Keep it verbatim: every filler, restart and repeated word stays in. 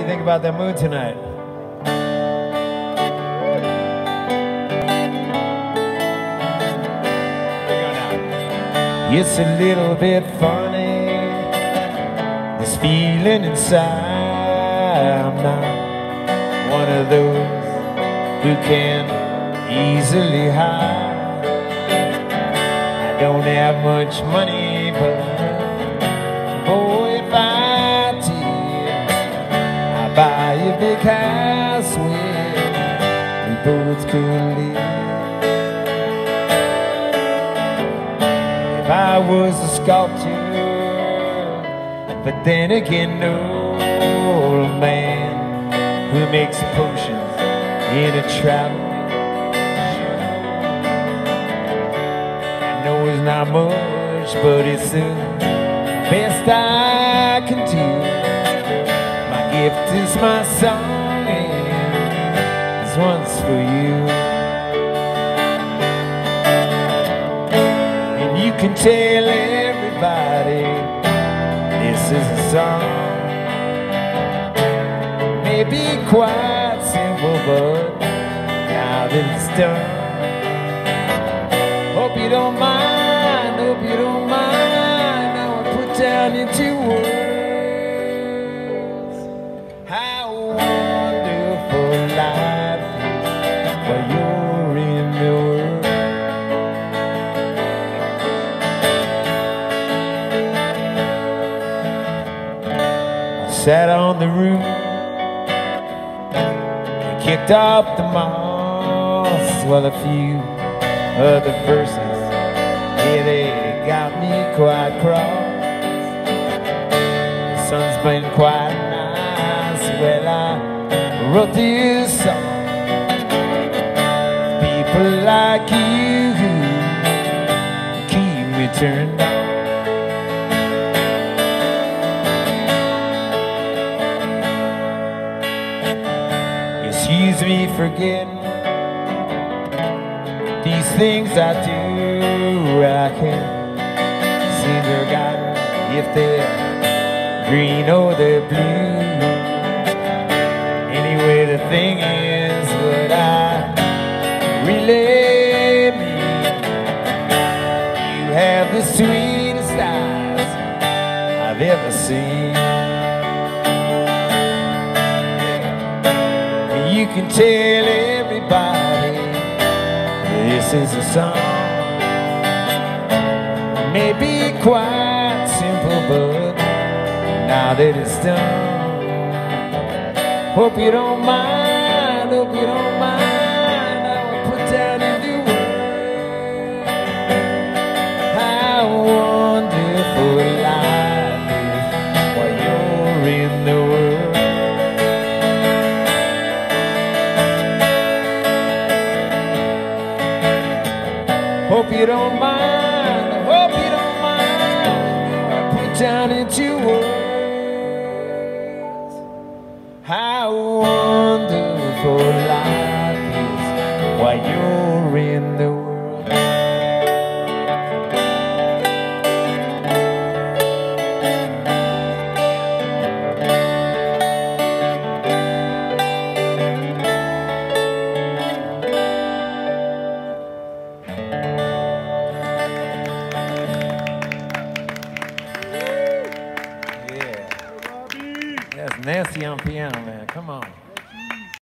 you think about that mood tonight? Here we go now. It's a little bit funny, this feeling inside. I'm not one of those who can easily hide. I don't have much money, but boy, if I did, I'd buy a big house where we both could live. If I was a sculptor, but then again, no man who makes potions in a travel. I know it's not much, but it's the best I can do. My gift is my song, and this one's for you. And you can tell everybody this is a song. Maybe quite simple, but now that it's done, hope you don't mind, hope you don't mind. Now I put down into words how wonderful life is while you're in the world. I sat on the roof and kicked up the moss while a few other verses, yeah, they got me quite cross. The sun's been quite nice. Well, I wrote this song. People like you who keep me turned on. Excuse me for getting these things I do. I can't seem to forget if they're green or they're blue. Anyway, the thing is what I really mean. You have the sweetest eyes I've ever seen. And you can tell everybody this is a song. Maybe quite simple, but now that it's done, hope you don't mind, hope you don't mind. Now I put down into words how wonderful life is while you're in the world. Hope you don't mind, I hope you don't mind. I put down into words how wonderful life is while you're in the world. That's Nancy on piano, man. Come on.